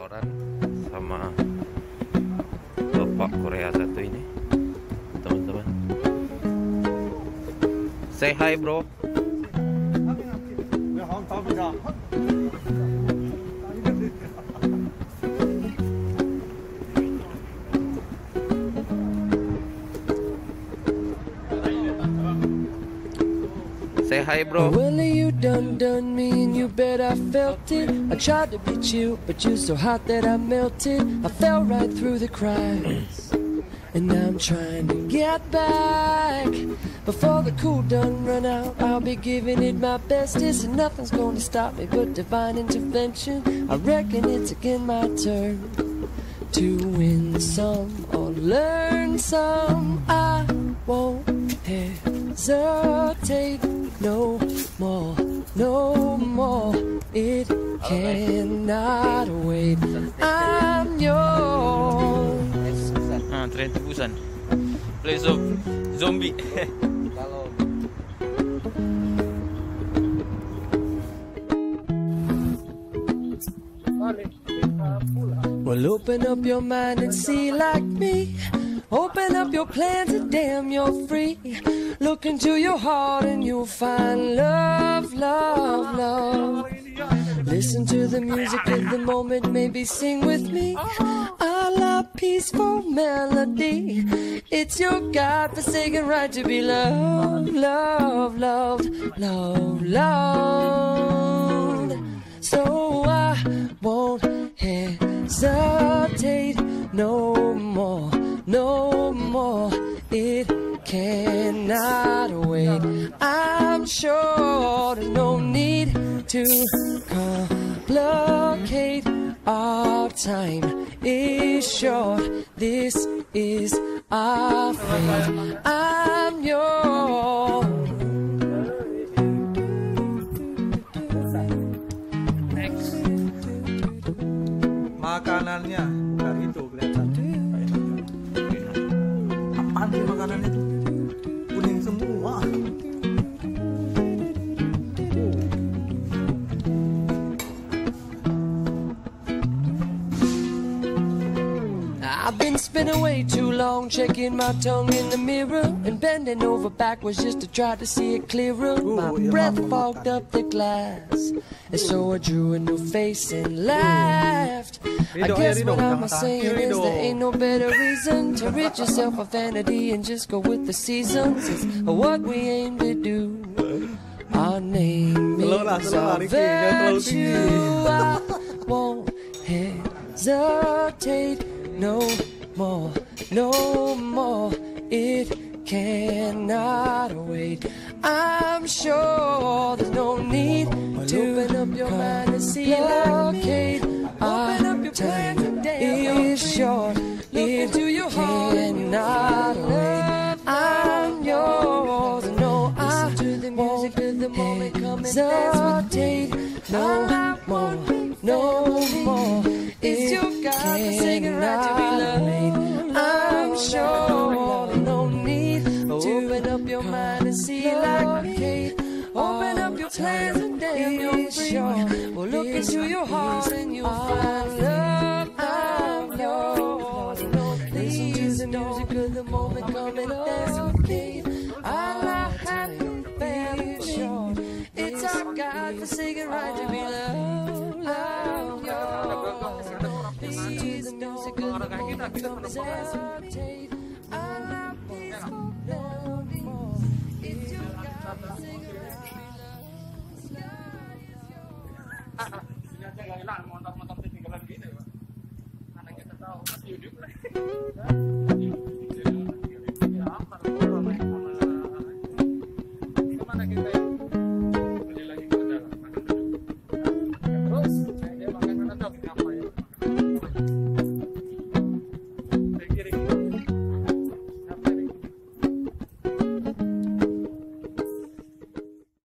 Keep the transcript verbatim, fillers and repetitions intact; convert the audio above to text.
restoran sama bapak Korea satu ini, teman-teman. Say hi, bro. Say hi, bro. Well, you done done me and you bet I felt it. I tried to beat you, but you're so hot that I melted. I fell right through the cracks, and now I'm trying to get back. Before the cool done run out, I'll be giving it my bestest, and nothing's gonna stop me but divine intervention. I reckon it's again my turn to win some or learn some. I won't hesitate no more, no more. It cannot wait. I'm yours. Ah, Train to Busan. Play zom zombie. Well, open up your mind and see like me. Open up your plans and damn, you're free. Look into your heart and you'll find love, love, love. Listen to the music of the moment, maybe sing with me. A la peaceful melody. It's your God-forsaken right to be loved, loved, loved, loved, loved. So I won't hesitate no more, no more. It cannot wait. I'm sure there's no need to complicate. Our time is short. This is our fate. I'm yours. Next. Makanannya bukan itu kelihatan. Apaan sih makanannya tuh? Kuning semua. I've been spinning way too long, checking my tongue in the mirror and bending over backwards just to try to see it clearer. My breath fogged up the glass, and so I drew a new face and laughed. I guess what I'm saying is there ain't no better reason to rid yourself of vanity and just go with the seasons. It's what we aim to do. Our name is our virtue. I won't hesitate no more, no more. It cannot wait. I'm sure there's no need to open up your mind and see like me. Open up your time is short. It cannot wait. I'm yours. No, I won't hesitate no more, no more. It's your God-forsaken right to be loved. I'm sure there's no need to open up your mind and see like me. Open up your plans and damn, you're free. Well, look into your heart and you'll find love. I'm yours. Listen to the music of the moment, come and dance with me. All I have to be short. It's our God-forsaken right to be loved. I'm yours. Listen to the music of the moment, come and dance with me.